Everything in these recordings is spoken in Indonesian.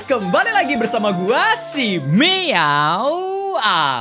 kembali lagi bersama gua si Meow.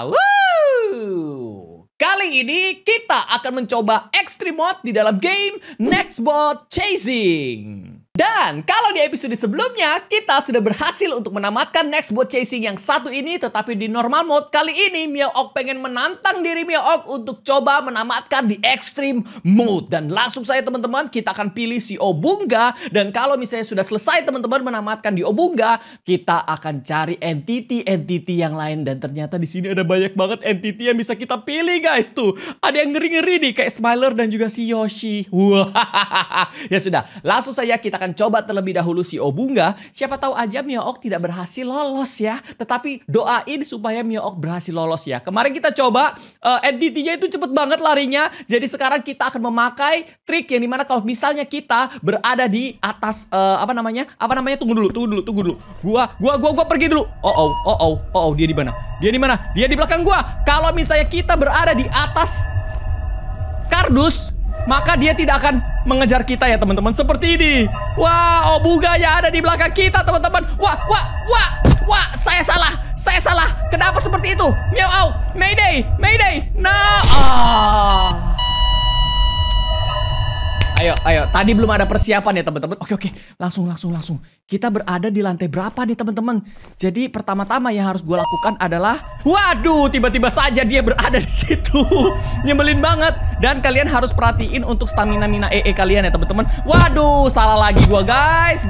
Kali ini kita akan mencoba Extreme Mode di dalam game Nextbot Chasing. Dan kalau di episode sebelumnya kita sudah berhasil untuk menamatkan Nextbot Chasing yang satu ini, tetapi di normal mode kali ini Meowok pengen menantang diri Meowok untuk coba menamatkan di Extreme Mode. Dan langsung saja teman-teman, kita akan pilih si Obunga. Dan kalau misalnya sudah selesai teman-teman menamatkan di Obunga, kita akan cari entity yang lain. Dan ternyata di sini ada banyak banget entity yang bisa kita pilih guys. Tuh, ada yang ngeri-ngeri nih kayak Smiler dan juga si Yoshi. Wah, ya sudah, langsung saja kita akan coba terlebih dahulu si Obunga. Siapa tahu aja Meowok tidak berhasil lolos ya. Tetapi doain supaya Meowok berhasil lolos ya. Kemarin kita coba entity-nya itu cepet banget larinya. Jadi sekarang kita akan memakai trik yang dimana kalau misalnya kita berada di atas apa namanya? Tunggu dulu. Gua pergi dulu. Oh, dia di mana? Dia di belakang gua. Kalau misalnya kita berada di atas kardus, maka dia tidak akan mengejar kita ya teman-teman. Seperti ini. Wah, Obunganya ada di belakang kita teman-teman. Wah, saya salah. Kenapa seperti itu? Meow, Mayday. No. Ayo. Tadi belum ada persiapan ya teman-teman. Oke. Langsung. Kita berada di lantai berapa nih teman-teman? Jadi pertama-tama yang harus gue lakukan adalah, waduh, tiba-tiba saja dia berada di situ. Nyebelin banget. Dan kalian harus perhatiin untuk stamina EE kalian ya teman-teman. Waduh, salah lagi gue guys.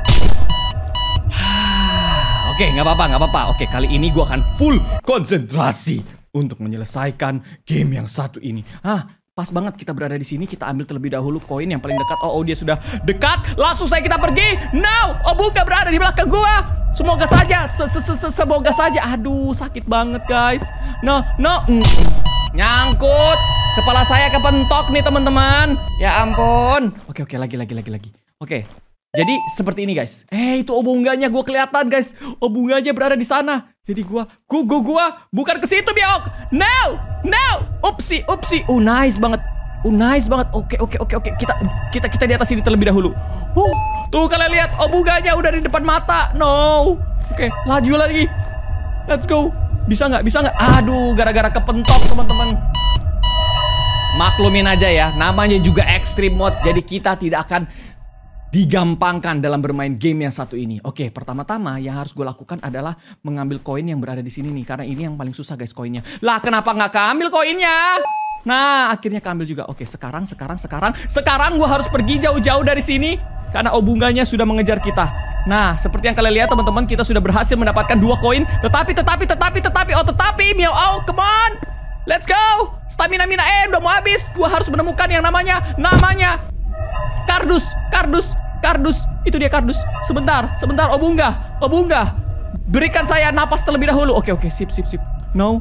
Oke, nggak apa-apa. Oke, kali ini gue akan full konsentrasi untuk menyelesaikan game yang satu ini. Pas banget kita berada di sini, kita ambil terlebih dahulu koin yang paling dekat. Oh, dia sudah dekat. Langsung saja kita pergi. Now, Obunga berada di belakang gua. Semoga saja, semoga saja. Aduh, sakit banget guys. No. Nyangkut. Kepala saya kepentok nih teman-teman. Ya ampun. Oke, lagi. Oke. Jadi seperti ini guys. Itu Obunganya gue kelihatan guys. Obunganya berada di sana. Jadi gua bukan ke situ Meowok. No. Upsi. Nice banget. Oke. Kita di atas sini terlebih dahulu. Tuh kalian lihat Obunganya udah di depan mata. No. Oke, laju lagi. Let's go. Bisa nggak? Aduh, gara-gara kepentok teman-teman. Maklumin aja ya. Namanya juga Extreme Mode. Jadi kita tidak akan digampangkan dalam bermain game yang satu ini. Oke, pertama-tama yang harus gue lakukan adalah mengambil koin yang berada di sini nih. Karena ini yang paling susah guys koinnya. Lah, kenapa nggak keambil koinnya? Nah, akhirnya keambil juga. Oke, sekarang gue harus pergi jauh-jauh dari sini. Karena Obunganya sudah mengejar kita. Nah, seperti yang kalian lihat teman-teman, kita sudah berhasil mendapatkan 2 koin. Tetapi, Meow, come on. Let's go. Stamina udah mau habis. Gue harus menemukan yang namanya kardus. Itu dia kardus. Sebentar, Obunga. Berikan saya napas terlebih dahulu. Oke, sip. No.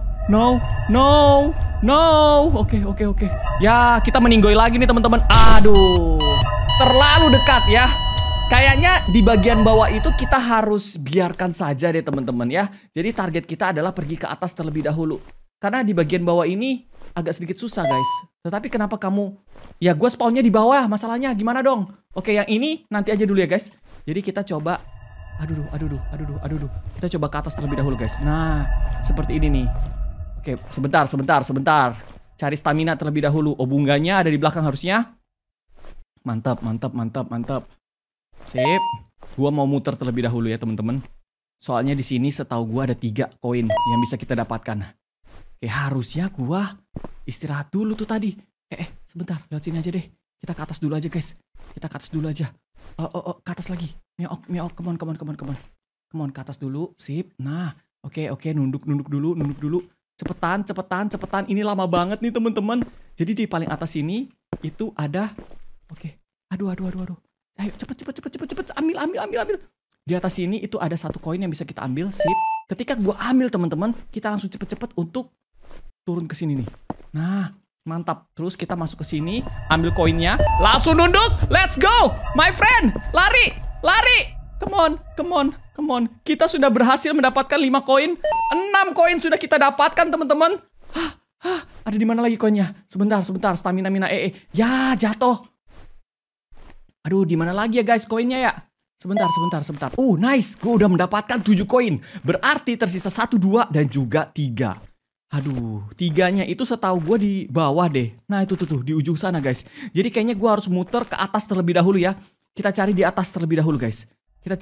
Oke. Ya, kita meninggoy lagi nih teman-teman. Aduh. Terlalu dekat ya. Kayaknya di bagian bawah itu kita harus biarkan saja deh teman-teman ya. Jadi target kita adalah pergi ke atas terlebih dahulu. Karena di bagian bawah ini agak sedikit susah guys. Tetapi kenapa kamu? Ya gue spawnnya di bawah, masalahnya gimana dong? Oke, yang ini nanti aja dulu ya guys. Jadi kita coba. Aduh. Kita coba ke atas terlebih dahulu guys. Nah, seperti ini nih. Oke, sebentar. Cari stamina terlebih dahulu. Obunganya ada di belakang harusnya. Mantap. Sip. Gua mau muter terlebih dahulu ya teman-teman. Soalnya di sini setahu gua ada 3 koin yang bisa kita dapatkan. Oke, harusnya gua istirahat dulu tuh tadi. Sebentar, lewat sini aja deh. Kita ke atas dulu aja guys. Ke atas lagi. Meowok, come on. Come on, ke atas dulu. Sip. Nah, oke, nunduk dulu. Cepetan. Ini lama banget nih teman-teman. Jadi di paling atas sini itu ada. Oke. Aduh. Ayo, cepet. Ambil. Di atas sini itu ada 1 koin yang bisa kita ambil. Sip. Ketika gua ambil teman-teman, kita langsung cepet untuk turun ke sini nih. Nah, mantap. Terus kita masuk ke sini, ambil koinnya, langsung nunduk. Let's go, my friend. Lari. Come on. Kita sudah berhasil mendapatkan 5 koin. 6 koin sudah kita dapatkan, teman-teman. Ada di mana lagi koinnya? Sebentar. Stamina EE. Ya, jatuh. Aduh, di mana lagi ya guys koinnya ya? Sebentar. Nice. Gue udah mendapatkan 7 koin. Berarti tersisa 1, 2, dan juga 3. Aduh, 3-nya itu setahu gue di bawah deh. Nah itu tuh di ujung sana guys. Jadi kayaknya gue harus muter ke atas terlebih dahulu ya. Kita cari di atas terlebih dahulu guys. Kita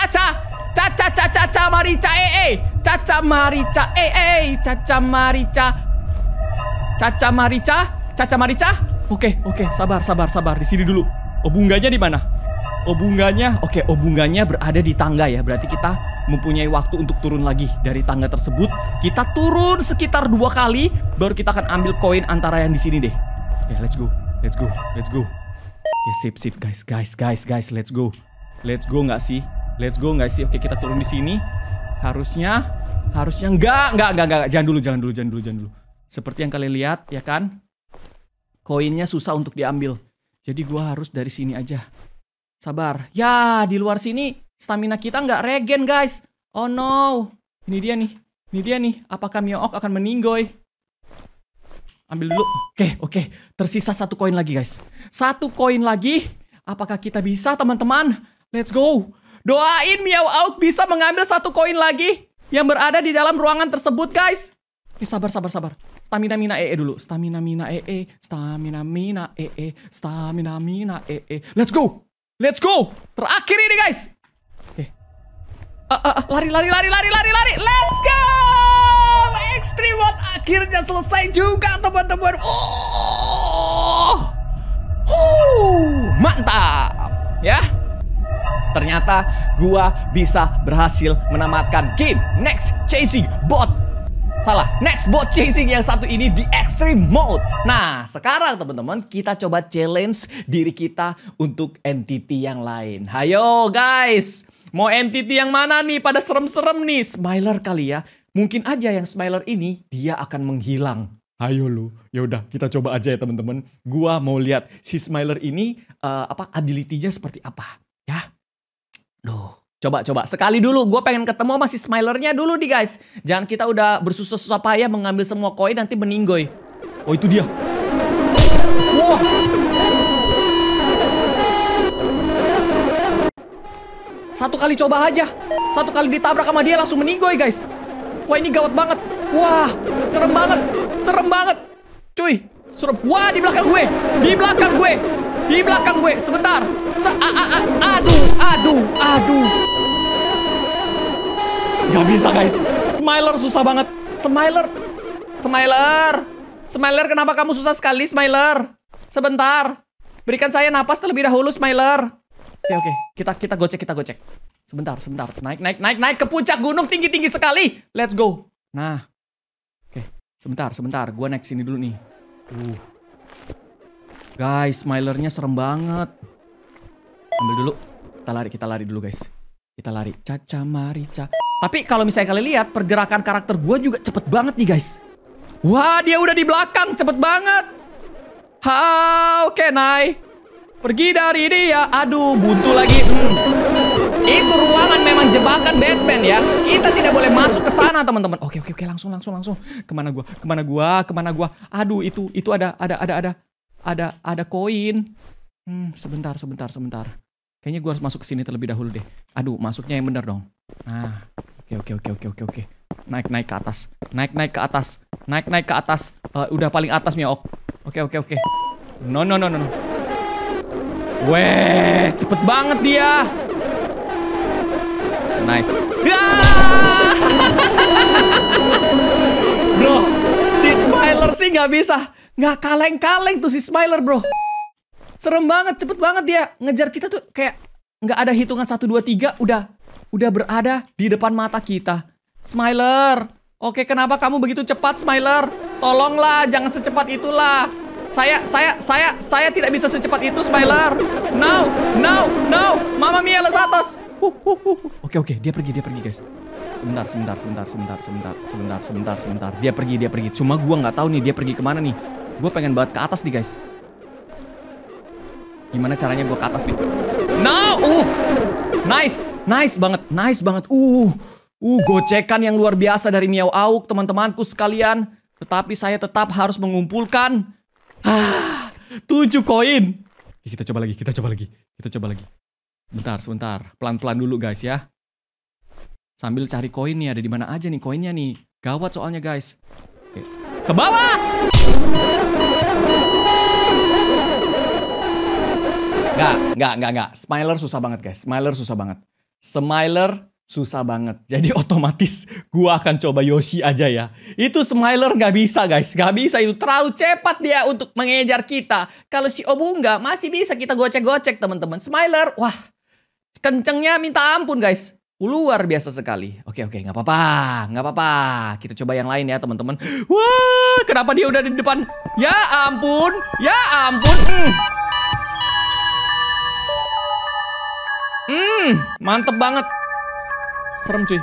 Caca Marica Caca Marica. Oke, sabar. Di sini dulu. Obungganya di mana? Obungganya berada di tangga ya. Berarti kita mempunyai waktu untuk turun lagi dari tangga tersebut. Kita turun sekitar 2 kali, baru kita akan ambil koin antara yang di sini deh. Oke, let's go. Oke, sip guys. Let's go nggak sih? Oke, kita turun di sini. Harusnya enggak. Jangan dulu. Seperti yang kalian lihat ya kan? Koinnya susah untuk diambil. Jadi gua harus dari sini aja. Sabar. Ya, di luar sini stamina kita nggak regen, guys. Oh no. Ini dia nih. Apakah Mio-ok akan meninggoy? Ambil dulu. Oke. Tersisa 1 koin lagi, guys. 1 koin lagi. Apakah kita bisa, teman-teman? Let's go. Doain Mio-ok bisa mengambil 1 koin lagi yang berada di dalam ruangan tersebut, guys. Oke, sabar. Stamina dulu. Stamina ee. Let's go. Terakhir ini, guys. Oke. Lari. Let's go. Extreme mode akhirnya selesai juga, teman-teman. Mantap. Ya. Ternyata gua bisa berhasil menamatkan game Next Bot Chasing yang satu ini di Extreme Mode. Nah, sekarang teman-teman kita coba challenge diri kita untuk entity yang lain. Hayo guys, mau entity yang mana nih? Pada serem-serem nih. Smiler kali ya. Mungkin aja yang Smiler ini dia akan menghilang. Ayo lu, yaudah kita coba aja ya teman-teman. Gua mau lihat si Smiler ini ability-nya seperti apa ya. Coba. Sekali dulu. Gue pengen ketemu sama si Smilernya dulu nih guys. Jangan kita udah bersusah-susah payah mengambil semua koin nanti meninggoy. Oh itu dia. Wow. Satu kali coba aja. 1 kali ditabrak sama dia langsung meninggoy guys. Wah ini gawat banget. Wah serem banget. Cuy. Serem. Wah di belakang gue. Sebentar. Aduh. Gak bisa guys. Smiler susah banget. Smiler kenapa kamu susah sekali Smiler? Sebentar. Berikan saya napas terlebih dahulu Smiler. Oke. Kita gocek. Sebentar. Naik ke puncak gunung tinggi sekali. Let's go. Nah. Oke. Sebentar. Gua naik sini dulu nih. Guys, Smilernya serem banget. Ambil dulu. Kita lari dulu guys. Caca Marica. Tapi kalau misalnya kalian lihat pergerakan karakter gue juga cepet banget nih guys. Wah dia udah di belakang cepet banget. How can I pergi dari dia? Aduh buntu lagi. Itu ruangan memang jebakan Batman ya. Kita tidak boleh masuk ke sana teman-teman. Oke langsung. Kemana gua? Aduh itu ada koin. Sebentar. Kayaknya gue harus masuk ke sini terlebih dahulu deh. Aduh, masuknya yang bener dong. Nah, oke. Naik ke atas. Naik ke atas. Udah paling atas Mio-ok. Oke. No. Weh, cepet banget dia. Nice. Bro, si Smiler sih nggak bisa. Nggak kaleng-kaleng tuh si Smiler bro. Serem banget, cepet banget dia. Ngejar kita tuh kayak nggak ada hitungan 1, 2, 3. Udah berada di depan mata kita. Smiler. Oke, kenapa kamu begitu cepat Smiler? Tolonglah, jangan secepat itulah. Saya tidak bisa secepat itu Smiler. No. Mamma mia Los Santos. Oke, dia pergi guys. Sebentar. Dia pergi. Cuma gua nggak tahu nih dia pergi kemana nih. Gua pengen banget ke atas nih guys. Gimana caranya gue ke atas nih? No! Nice banget. Gocekan yang luar biasa dari Mio-ok, teman-temanku sekalian. Tetapi saya tetap harus mengumpulkan 7 koin. Kita coba lagi. Sebentar. Pelan-pelan dulu guys ya. Sambil cari koin nih, ada di mana aja nih koinnya nih. Gawat soalnya guys. Oke. Ke bawah. Enggak. Smiler susah banget guys. Smiler susah banget. Jadi otomatis gua akan coba Yoshi aja ya. Itu Smiler nggak bisa guys. Nggak bisa, itu terlalu cepat dia untuk mengejar kita. Kalau si Obunga masih bisa kita gocek-gocek teman-teman. Smiler, wah, kencengnya minta ampun guys. Luar biasa sekali. Oke, nggak apa-apa. Kita coba yang lain ya teman-teman. Wah, kenapa dia udah di depan? Ya ampun. Mantep banget. Serem cuy.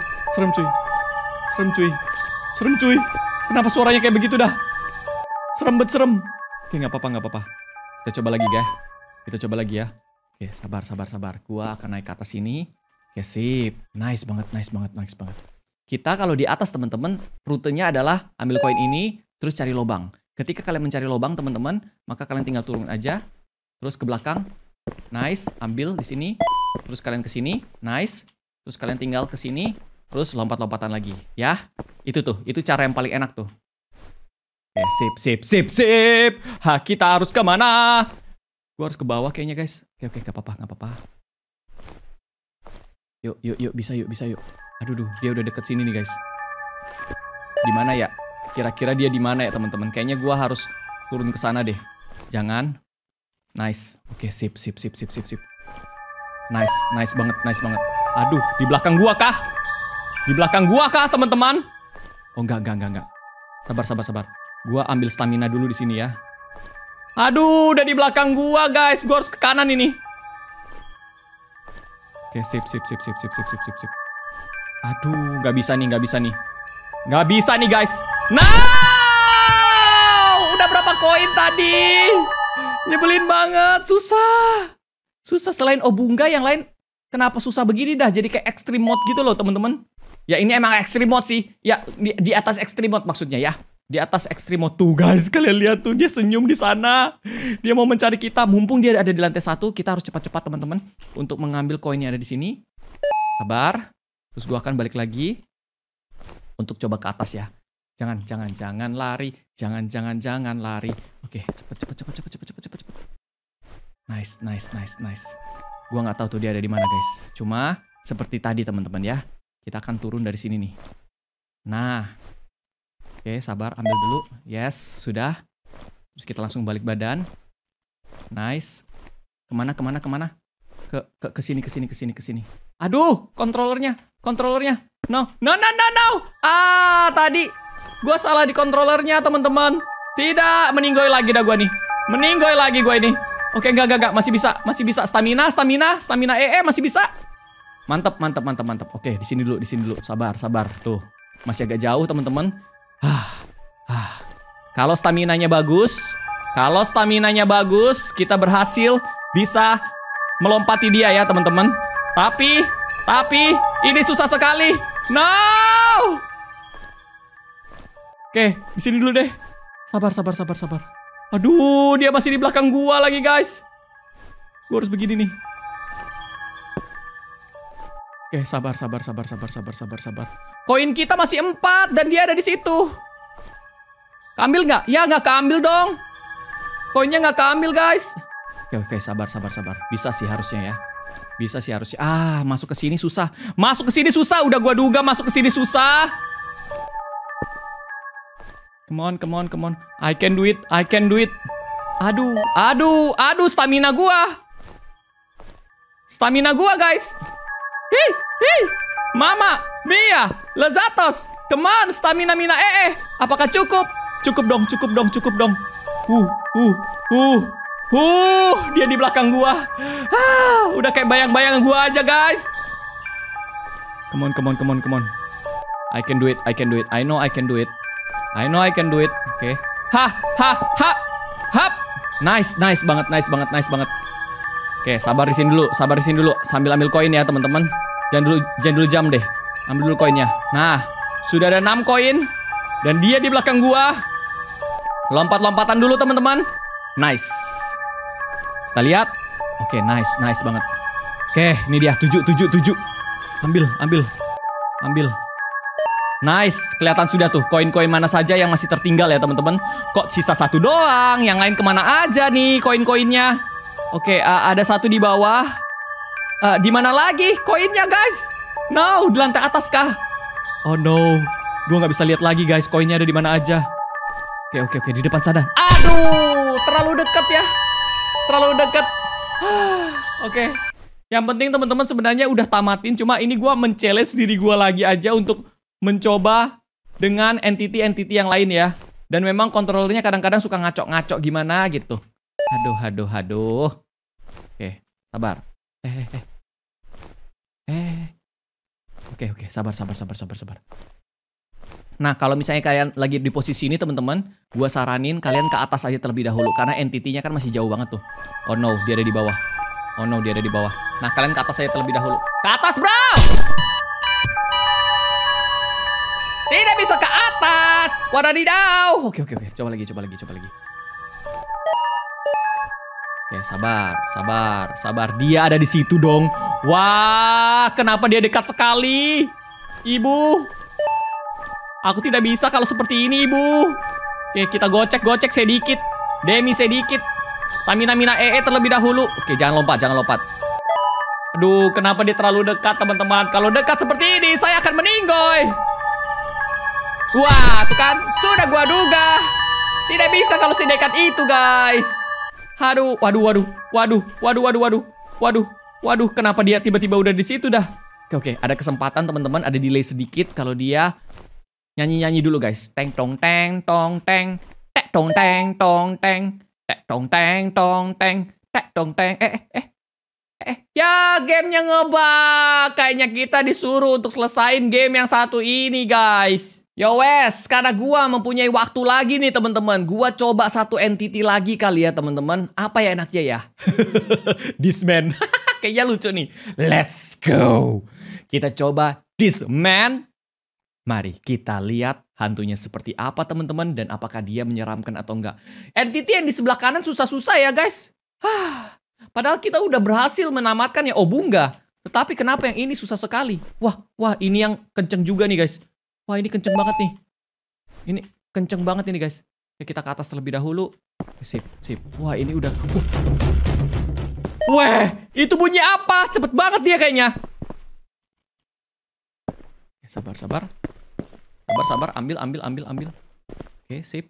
Kenapa suaranya kayak begitu dah? Serem. Oke, nggak apa-apa. Kita coba lagi ya. Oke, sabar. Gua akan naik ke atas sini. Oke, sip. Nice banget. Kita kalau di atas teman-teman, rutenya adalah ambil koin ini, terus cari lubang. Ketika kalian mencari lubang teman-teman, maka kalian tinggal turun aja, terus ke belakang. Nice, ambil di sini. Terus kalian ke sini. Nice. Terus kalian tinggal ke sini, terus lompat-lompatan lagi, ya. Itu cara yang paling enak tuh. Oke, sip. Kita harus kemana? Gua harus ke bawah kayaknya, guys. Oke, nggak apa-apa. Yuk, bisa yuk. Aduh, dia udah deket sini nih, guys. Di mana ya? Kira-kira dia di mana ya, teman-teman? Kayaknya gua harus turun ke sana deh. Jangan. Nice. Oke, sip. Nice banget. Aduh, di belakang gua kah, teman-teman? Oh, enggak. Sabar. Gua ambil stamina dulu di sini ya. Aduh, udah di belakang gua, guys. Gua harus ke kanan ini. Oke, sip. Aduh, nggak bisa nih, guys. Nah, udah berapa koin tadi? Nyebelin banget, susah. Selain Obunga yang lain, kenapa susah begini dah? Jadi kayak extreme mode gitu loh teman-teman. Ya ini emang extreme mode sih. Ya di atas extreme mode maksudnya ya. Di atas extreme mode tuh guys. Kalian lihat tuh dia senyum di sana. Dia mau mencari kita. Mumpung dia ada di lantai 1, kita harus cepat-cepat teman-teman untuk mengambil koin yang ada di sini. Sabar. Terus gua akan balik lagi untuk coba ke atas ya. Jangan lari. Jangan lari. Oke, cepet. Nice. Gua nggak tahu tuh dia ada di mana guys. Cuma seperti tadi teman-teman ya. Kita akan turun dari sini nih. Nah, oke, sabar, ambil dulu. Yes, sudah. Terus kita langsung balik badan. Nice. Kemana? Ke sini. Aduh, kontrolernya. No. Ah, tadi gua salah di kontrolernya teman-teman. Tidak, meninggoy lagi dah gua nih. Ini. Oke, enggak. Masih bisa. Stamina masih bisa. Mantap. Oke, di sini dulu. Sabar. Tuh, masih agak jauh, teman-teman. Kalau staminanya bagus, kita berhasil bisa melompati dia ya, teman-teman. Tapi ini susah sekali. No! Oke, di sini dulu deh. Sabar. Aduh, dia masih di belakang gua lagi, guys. Gua harus begini nih. Oke, sabar. Koin kita masih 4 dan dia ada di situ. Keambil nggak? Ya, nggak keambil dong. Koinnya nggak keambil, guys. Oke, sabar. Bisa sih harusnya ya. Ah, masuk ke sini susah. Udah gua duga masuk ke sini susah. Come on. I can do it. Aduh, stamina gua, guys. Hei, Mama, Mia, Lezatos, come on, stamina Mina apakah cukup? Cukup dong. Dia di belakang gua. Udah kayak bayang-bayang gua aja, guys. Come on. I can do it. I know I can do it. Oke. Hap. Nice banget. Oke, sabar di sini dulu. Sambil ambil koin ya, teman-teman. Jangan dulu jam deh. Ambil dulu koinnya. Nah, sudah ada 6 koin dan dia di belakang gua. Lompat-lompatan dulu, teman-teman. Nice. Kita lihat. Oke, nice banget. Oke, ini dia 7. Ambil. Nice, kelihatan sudah tuh koin-koin mana saja yang masih tertinggal ya teman-teman. Kok sisa 1 doang? Yang lain kemana aja nih koin-koinnya? Oke, ada 1 di bawah. Di mana lagi koinnya guys? No, di lantai atas kah? Oh no, gue nggak bisa lihat lagi guys koinnya ada di mana aja. Oke, di depan sana. Aduh, terlalu dekat ya. Terlalu dekat. Oke. Yang penting teman-teman sebenarnya udah tamatin. Cuma ini gue men-challenge diri gue lagi aja untuk mencoba dengan entity-entity yang lain ya. Dan memang kontrolernya kadang-kadang suka ngaco-ngaco gimana gitu. Aduh. Oke, sabar. Oke, sabar. Nah, kalau misalnya kalian lagi di posisi ini teman-teman, gua saranin kalian ke atas aja terlebih dahulu karena entity-nya kan masih jauh banget tuh. Oh no, dia ada di bawah. Nah, kalian ke atas aja terlebih dahulu. Ke atas, bro! Tidak bisa ke atas. Wadadidaw. Oke. Coba lagi. Oke, sabar. Dia ada di situ dong. Wah, kenapa dia dekat sekali? Ibu. Aku tidak bisa kalau seperti ini, Ibu. Oke, kita gocek sedikit. Demi sedikit. Stamina terlebih dahulu. Oke, jangan lompat. Aduh, kenapa dia terlalu dekat, teman-teman? Kalau dekat seperti ini, saya akan meninggoy. Wah, tuh kan. Sudah gua duga. Tidak bisa kalau sedekat itu, guys. Aduh, waduh, kenapa dia tiba-tiba udah di situ dah? Oke, ada kesempatan, teman-teman. Ada delay sedikit kalau dia nyanyi dulu, guys. Teng tong teng tong teng. Tek tong teng tong teng. Tek tong teng tong teng. Tek tong teng. Ya, gamenya ngebug. Kayaknya kita disuruh untuk selesain game yang satu ini, guys. Yo wes, karena gua mempunyai waktu lagi nih, teman-teman. Gua coba 1 entity lagi kali ya, teman-teman. Apa ya enaknya ya? This man. Kayaknya lucu nih. Let's go. Kita coba this man. Mari kita lihat hantunya seperti apa, teman-teman, dan apakah dia menyeramkan atau enggak. Entity yang di sebelah kanan susah-susah ya, guys. Padahal kita udah berhasil menamatkan ya Obunga. Tetapi kenapa yang ini susah sekali? Wah, ini yang kenceng juga nih, guys. Wah, ini kenceng banget nih. Ini kenceng banget ini, guys. Oke, kita ke atas terlebih dahulu. Sip. Wah, ini udah. Wah, itu bunyi apa? Cepet banget dia kayaknya. Sabar. Ambil. Oke, sip.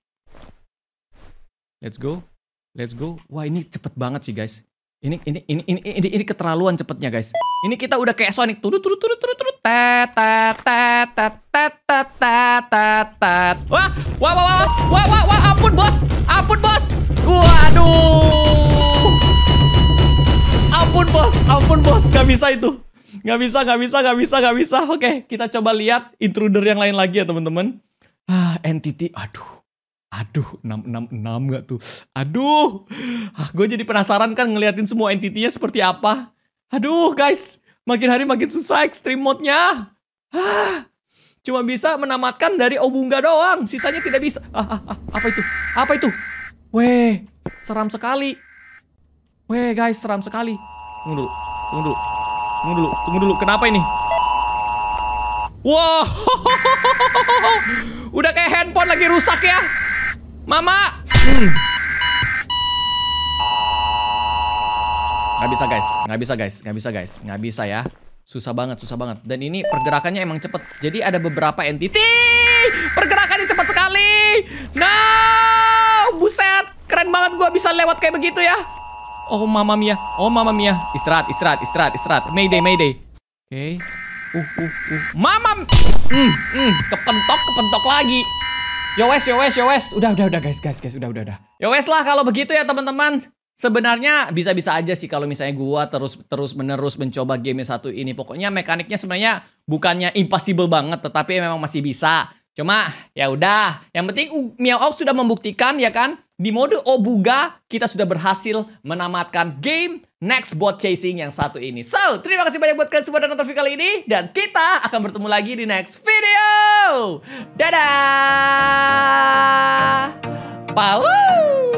Let's go. Wah, ini cepet banget sih, guys. Ini keterlaluan cepetnya, guys. Ini kita udah kayak Sonic. Turut. Wah, ampun, bos. Waduh. Ampun, bos. Gak bisa itu. Gak bisa. Oke, kita coba lihat intruder yang lain lagi ya, teman-teman. Entity. Aduh, 666 gak tuh? Aduh, gue jadi penasaran kan ngeliatin semua entitinya seperti apa. Aduh, guys, makin hari makin susah extreme mode-nya. Cuma bisa menamatkan dari Obunga doang, sisanya tidak bisa. Apa itu? Weh, seram sekali. Weh, guys, seram sekali. Tunggu dulu. Kenapa ini? Wow, udah kayak handphone lagi rusak ya. Mama. Nggak bisa ya. Susah banget. Dan ini pergerakannya emang cepet. Jadi ada beberapa entity. Pergerakannya cepat sekali. No, buset. Keren banget gua bisa lewat kayak begitu ya. Oh, Mama Mia. Istirahat. Mayday. Oke. Mama. Kepentok lagi. Yo wes. Udah guys. Udah. Yo wes lah kalau begitu ya, teman-teman. Sebenarnya bisa-bisa aja sih kalau misalnya gua terus menerus mencoba game yang satu ini. Pokoknya mekaniknya sebenarnya bukannya impossible banget, tetapi memang masih bisa. Cuma ya udah, yang penting Meow sudah membuktikan ya kan, di mode Obunga kita sudah berhasil menamatkan game Next Bot Chasing yang satu ini. So, terima kasih banyak buat kalian semua dan nonton video kali ini, dan kita akan bertemu lagi di next video. Dadah. Bye.